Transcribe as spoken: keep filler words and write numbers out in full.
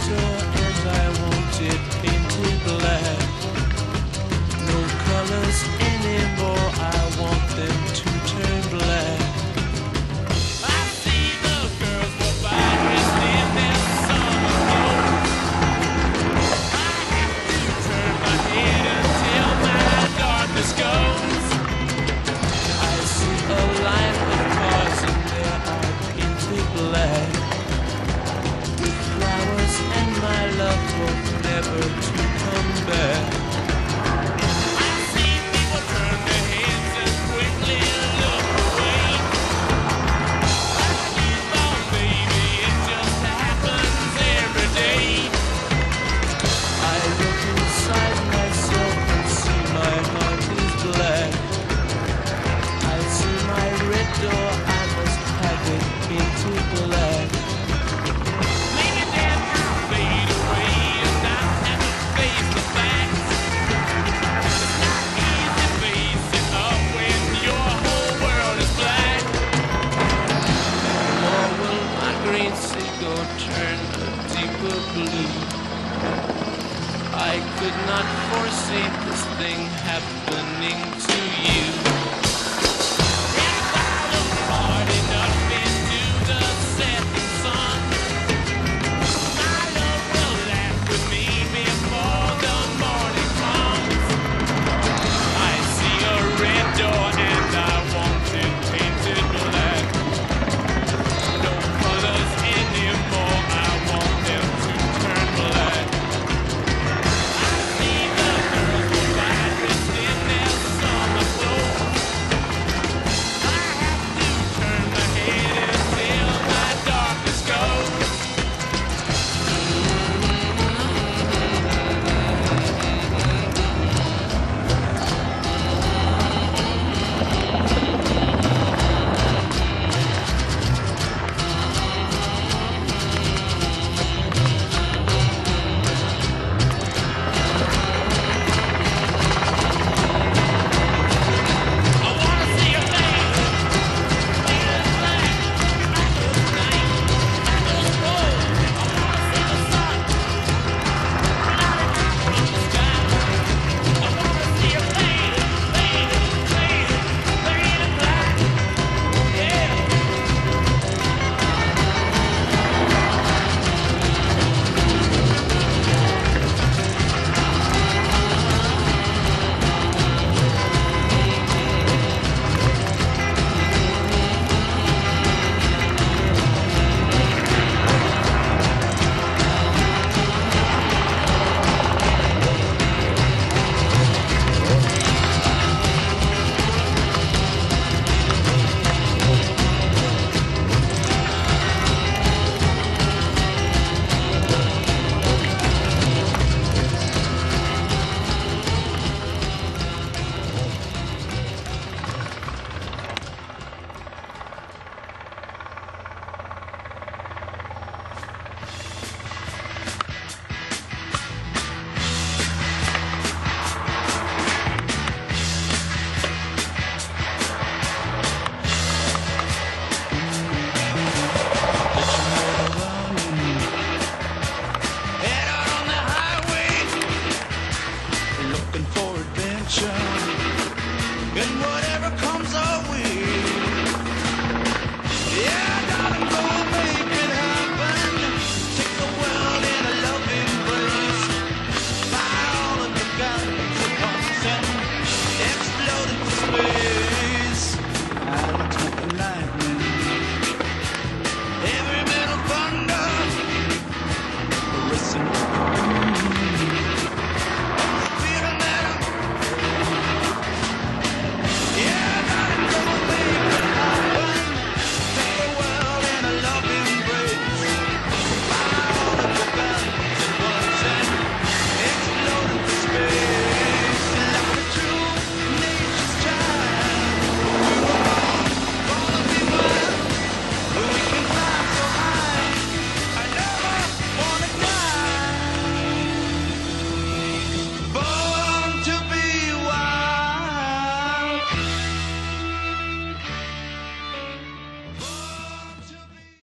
door and I want it painted black. No colors anymore, I want them to turn black. I see the girls go by dressed in their summer clothes. I have to turn my head until my darkness goes. I see a line of cars and they are painted black, with flowers and my love hope never to come back. I see people turn their heads and quickly look away. I keep on, baby, it just happens every day. I look inside myself and see my heart is black. I see my red door, I must have it painted black. Maybe then I'll fade away and not have to face the facts. It's not easy facing up when your whole world is black. Or will my green seagull turn a deeper blue? I could not foresee this thing happening to you.